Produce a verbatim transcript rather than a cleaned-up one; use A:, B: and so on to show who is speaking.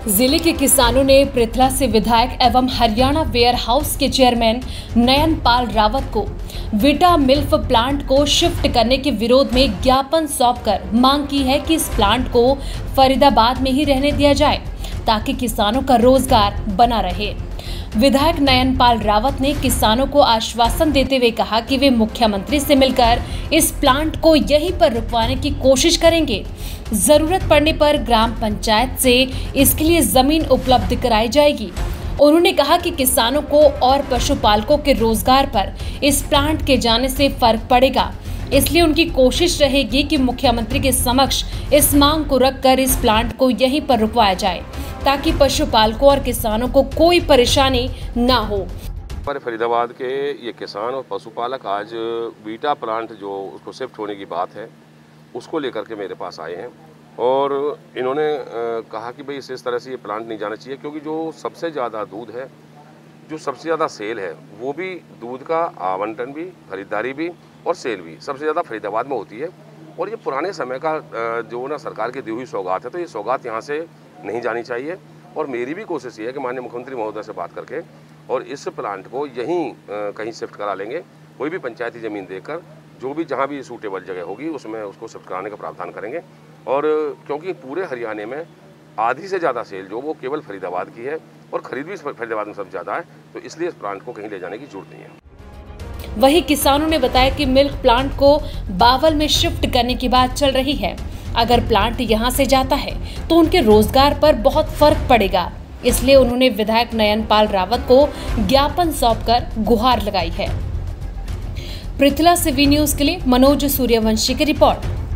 A: जिले के किसानों ने पृथला से विधायक एवं हरियाणा वेयर हाउस के चेयरमैन नयन पाल रावत को विटा मिल्क प्लांट को शिफ्ट करने के विरोध में ज्ञापन सौंपकर मांग की है कि इस प्लांट को फरीदाबाद में ही रहने दिया जाए ताकि किसानों का रोजगार बना रहे। विधायक नयन पाल रावत ने किसानों को आश्वासन देते हुए कहा कि वे मुख्यमंत्री से मिलकर इस प्लांट को यहीं पर रुकवाने की कोशिश करेंगे। जरूरत पड़ने पर ग्राम पंचायत से इसके लिए जमीन उपलब्ध कराई जाएगी। उन्होंने कहा कि किसानों को और पशुपालकों के रोजगार पर इस प्लांट के जाने से फर्क पड़ेगा, इसलिए उनकी कोशिश रहेगी कि मुख्यमंत्री के समक्ष इस मांग को रखकर इस प्लांट को यहीं पर रुकवाया जाए ताकि पशुपालकों और किसानों को कोई परेशानी ना हो।
B: हमारे फरीदाबाद के ये किसान और पशुपालक आज वीटा प्लांट जो उसको शिफ्ट होने की बात है उसको लेकर के मेरे पास आए हैं और इन्होंने कहा कि भाई इस तरह से ये प्लांट नहीं जाना चाहिए, क्योंकि जो सबसे ज़्यादा दूध है, जो सबसे ज़्यादा सेल है, वो भी दूध का आवंटन भी, खरीदारी भी और सेल भी सबसे ज़्यादा फरीदाबाद में होती है। और ये पुराने समय का जो ना सरकार की दी हुई सौगात है, तो ये सौगात यहाँ से नहीं जानी चाहिए। और मेरी भी कोशिश ये है कि माननीय मुख्यमंत्री महोदय से बात करके और इस प्लांट को यहीं कहीं शिफ्ट करा लेंगे। कोई भी पंचायती ज़मीन देकर जो भी जहाँ भी सूटेबल जगह होगी उसमें उसको शिफ्ट कराने का प्रावधान करेंगे। और क्योंकि पूरे हरियाणा में आधी से ज़्यादा सेल जो वो केवल फरीदाबाद की है और खरीद भी फरीदाबाद में सबसे ज़्यादा है, तो इसलिए इस प्लांट को कहीं ले जाने की जरूरत नहीं है।
A: वहीं किसानों ने बताया कि मिल्क प्लांट को बावल में शिफ्ट करने की बात चल रही है। अगर प्लांट यहां से जाता है तो उनके रोजगार पर बहुत फर्क पड़ेगा, इसलिए उन्होंने विधायक नयन पाल रावत को ज्ञापन सौंपकर गुहार लगाई है। पृथला से वी न्यूज के लिए मनोज सूर्यवंशी की रिपोर्ट।